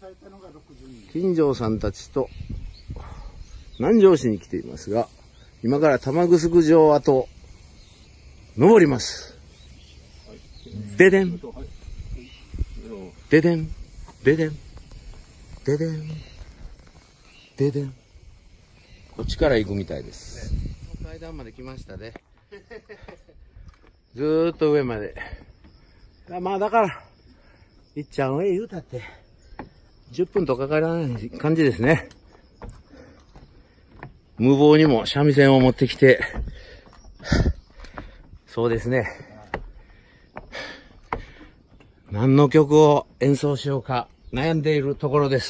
金城さんたちと南城市に来ていますが、今から玉城城跡登ります。ででんででんででんででんででん。こっちから行くみたいです。階段まで来ましたね。ずーっと上まで。まあだから、いっちゃん上言うたって、10分とかからない感じですね。無謀にも三味線を持ってきて、そうですね。何の曲を演奏しようか悩んでいるところです。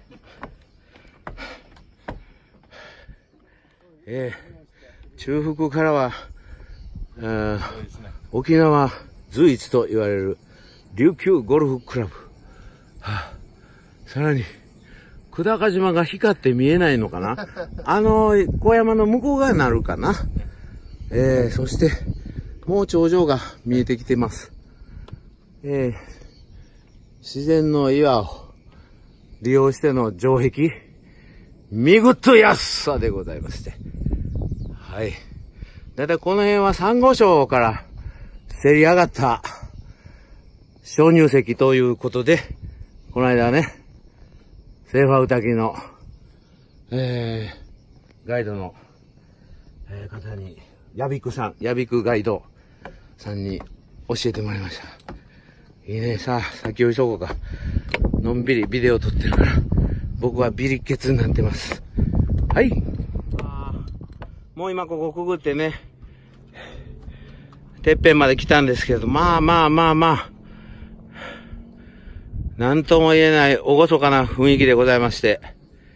中腹からは、沖縄随一と言われる琉球ゴルフクラブ。さらに、久高島が光って見えないのかな小山の向こう側になるかな。そして、もう頂上が見えてきてます。自然の岩を利用しての城壁、見事安さでございまして。はい。だいたいこの辺は珊瑚礁からせり上がった鍾乳石ということで、この間ね、セーファウタキの、ガイドの、方に、ヤビクガイドさんに教えてもらいました。いいね、さあ、先を急ごうか。のんびりビデオ撮ってるから、僕はビリケツになってます。はい。もう今ここくぐってね、てっぺんまで来たんですけど、まあ、なんとも言えない厳かな雰囲気でございまして。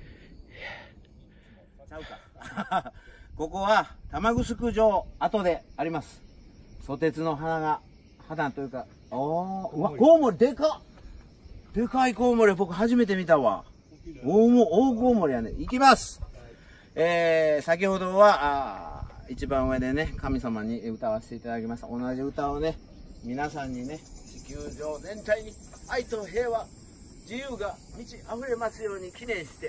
ここは玉城城跡であります。ソテツの花というか、うわ、コウモリでかっ！でかいコウモリ僕初めて見たわ。大コウモリやね。行きます。先ほどは、一番上でね、神様に歌わせていただきました。同じ歌をね、皆さんにね、地球上全体に愛と平和、自由が満ち溢れますように記念して。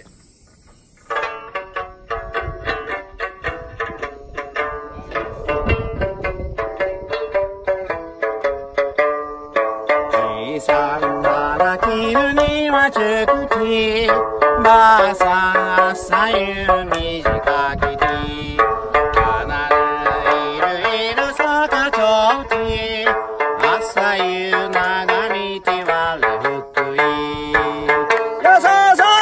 小さな絹にはちくち、ばあさん朝夕短き日、花いる坂ちょうち、朝夕長見てわれ福井。よそうそう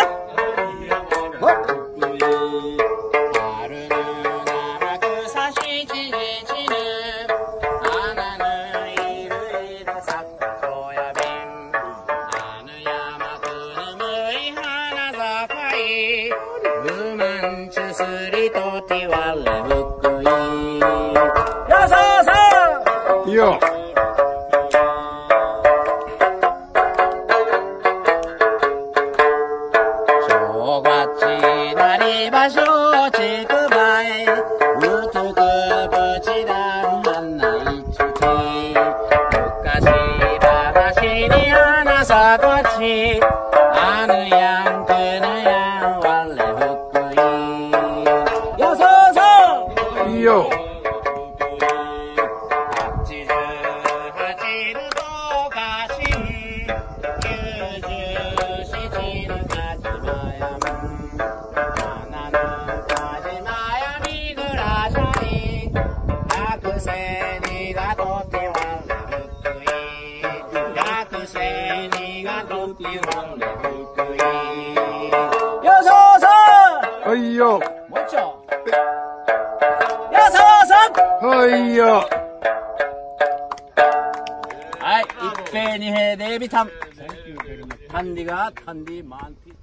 春ぬ長くさしちりちぬ、花ぬいる坂ちやべん、あぬ山くぬむい花坂い、うまんちゅすりとてわれ福井。よそうそういいよ。場所ちくばえ、うとくぶちだんまんないちち、昔話に花咲こち、あぬやんくぬやんわれ福井。よそうそういいよ。88ぬとかしん、97ぬかちまやん、はいよ。もう一丁。よそうそうはいよ。はい、一平二平デービタン。タンディがタンディマンティ。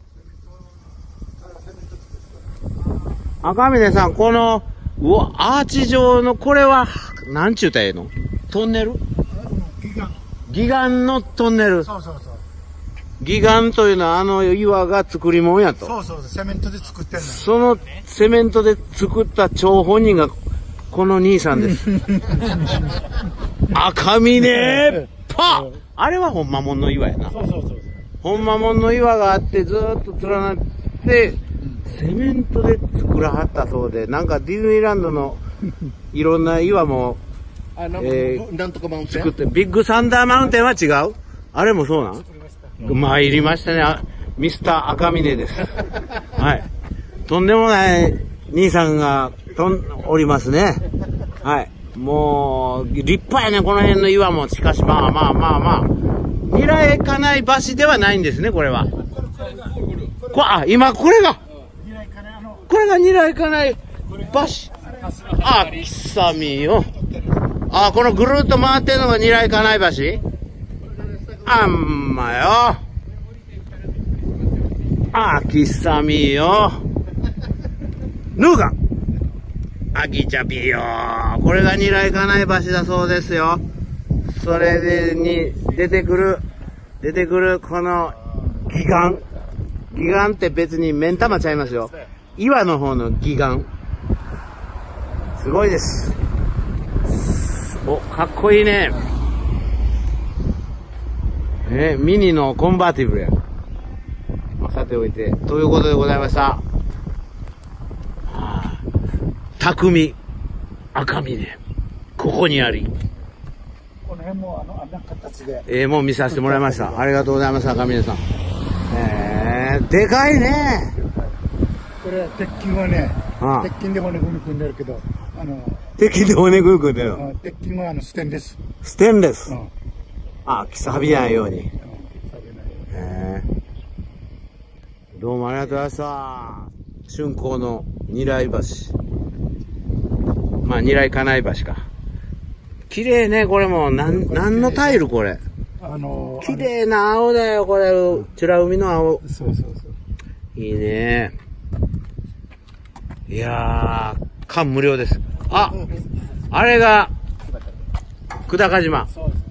赤嶺さん、この、アーチ状のこれは、なんちゅうたらええの？トンネル？義岸のトンネル。そうそうそう。義岸というのはあの岩が作り物やと。そうそうそう、セメントで作ってんの。そのセメントで作った張本人がこの兄さんです。赤嶺パあれはほんまもんの岩やな。そうそうそう。 ほんまもんの岩があってずーっと連なって、セメントで作らはったそうで、なんかディズニーランドのいろんな岩も、 なんとかマウンテン作って、ビッグサンダーマウンテンは違う？あれもそうなん？参りましたね。ミスター赤峰です。はい。とんでもない兄さんがおりますね。はい。もう、立派やね、この辺の岩も。しかし、まあ。ニライカナイ橋ではないんですね、これは。今、これがニライカナイ橋。きさみよ。このぐるっと回ってんのがニライカナイ橋？あんまよ。きさみよ。ヌーガン。きちゃぴよ。これがニライカナイ橋だそうですよ。それに出てくる、このギガン。ギガンって別に目ん玉ちゃいますよ。岩の方のギガン。すごいです。かっこいいね。ミニのコンバーティブルや。さておいて、ということでございました。匠、赤峰、ここにあり。 この辺もあんな形で。 もう見させてもらいました。ありがとうございます、赤峰さん。でかいね。 これ、鉄筋はね、鉄筋で骨組み組んでるけど、 鉄筋で骨組み組んでるの？ 鉄筋はステンレス。 ステンレス。錆びないように。どうもありがとうございました。春光のニライ橋。ニライカナイ橋か。綺麗ね、これも。なんのタイルこれ。綺麗な青だよ、これ。美ら海の青。 そう。 いいね。いやー、感無量です。あれが、久高島。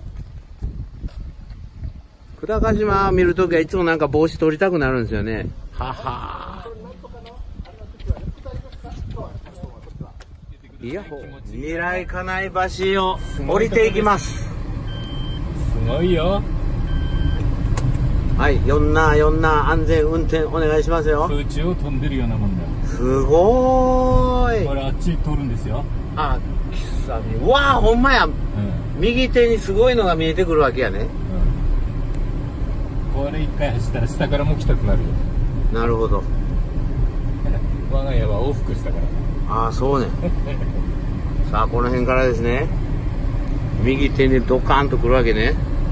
久高島見るときはいつもなんか帽子取りたくなるんですよね。いやほ、ニライカナイ橋を降りていきます。 すごいよ。 はい、4な安全運転お願いしますよ。 空中を飛んでるようなもんだよ。 すごーい。 これあっち通るんですよ。 喫茶店。うわー、ほんまや。右手にすごいのが見えてくるわけやね。 これ一回走ったら下からも来たくなるよ。 なるほど。 我が家は往復したから。 そうね。さあ、この辺からですね。右手にドカーンとくるわけね。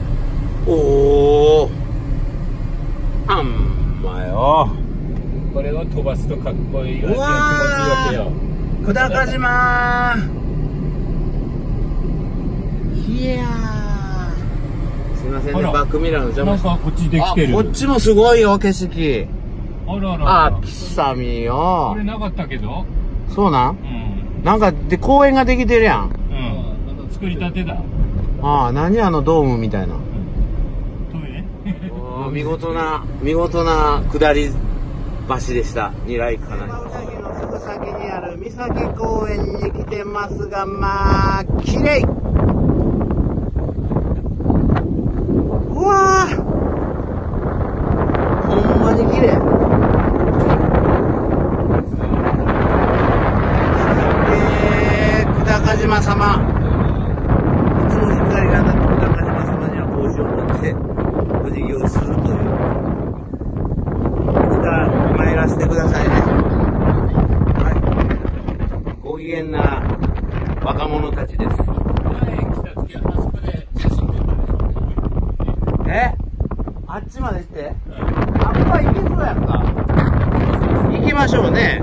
あんまよ。 これを飛ばすとかっこいいわけよ。気持ちいいわけよ。 久高島ー。いやー。すいませんね、バックミラーの邪魔して。 なんかこっちできてる。 こっちもすごいよ、景色。きさみよ。 これなかったけど。 そうなん？なんかで公園ができてるやん。 作りたてだ。 何ドームみたいな。 トイレ？ 見事な下り橋でした。ニライカナイ。山のすぐ先にある三崎公園に来てますが、綺麗。うわー、ほんまに綺麗。久高島様。いつも光が当たった久高島様には帽子を持ってお辞儀をするという。いつか参らせてくださいね。はい。ご機嫌な若者たちです。あっちまで行って。あっぱ行けそうやんか。行きましょうね。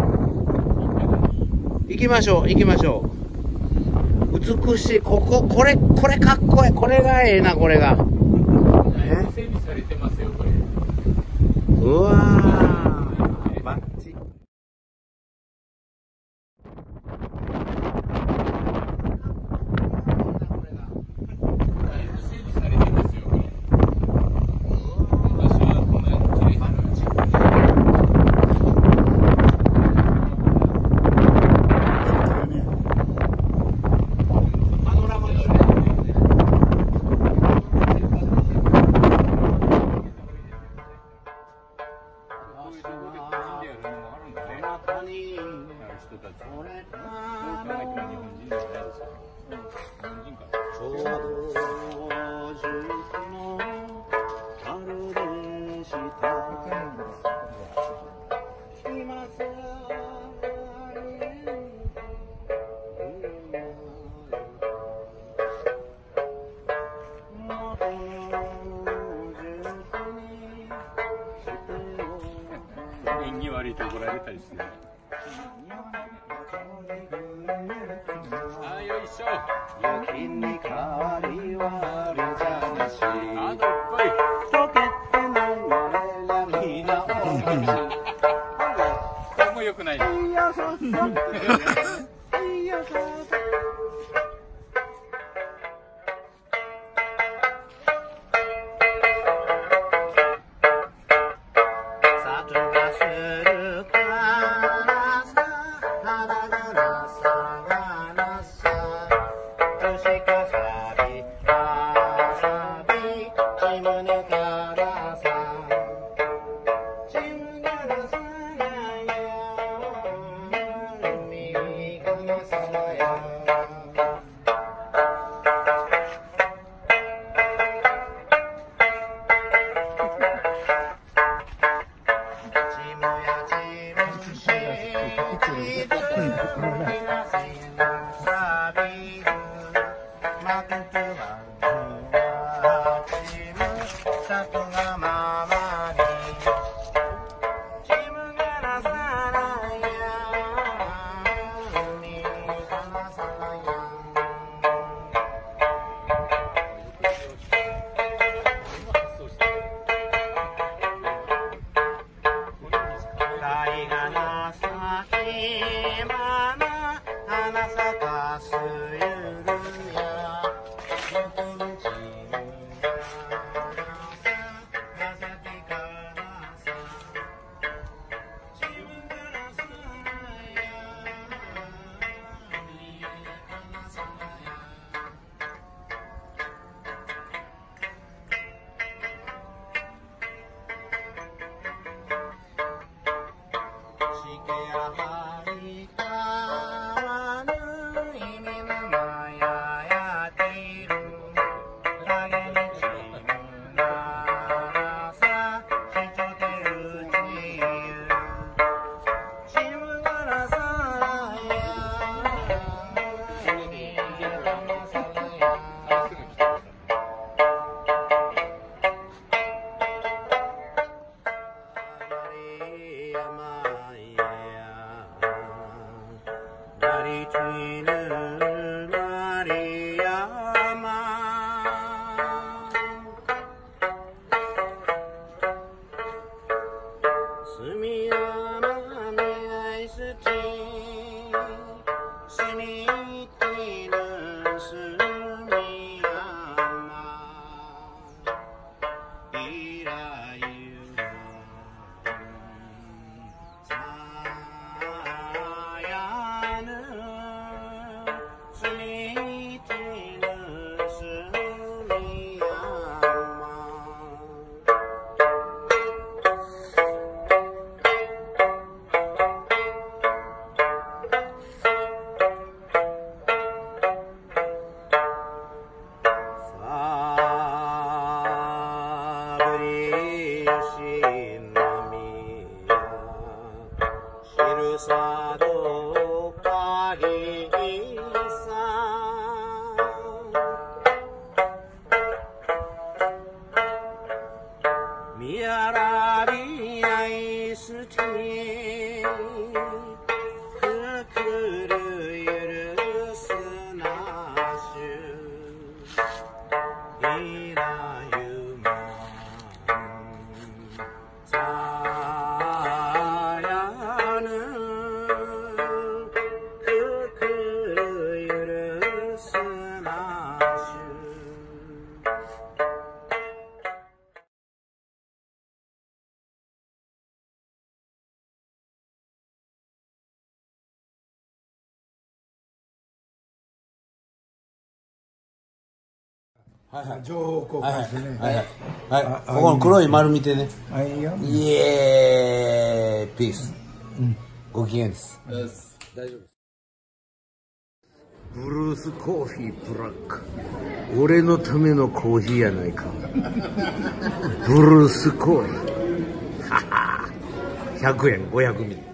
行きましょう。美しい。これかっこいい。これがええな、これが。 整備されてますよ、これ。 うわー。バッチリ。 縁起悪いと怒られたりする。あ、よいしょ。 雪に変わりはあるじゃなし。 あといっぱい。 溶けてないのね、みんな。 これも良くないね。 情報交換してね。 はい。ここの黒い丸見てね。 はい、いいよ。 イエーイピース。ご機嫌です。大丈夫です。ブルースコーヒーブラック。俺のためのコーヒーやないか。ブルースコーヒー。はは。100円500ミリ。